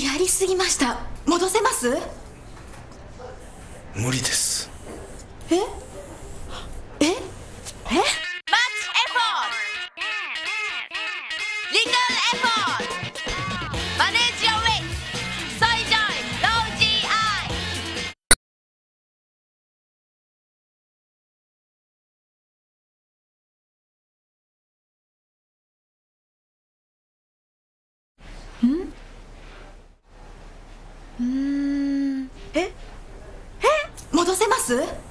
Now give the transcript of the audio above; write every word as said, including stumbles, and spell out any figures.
やりすぎました。戻せます？ 無理です。 えええ Much effort! Little effort! Manage your risk! Soy Joy Low ジーアイ! うーんええ戻せます？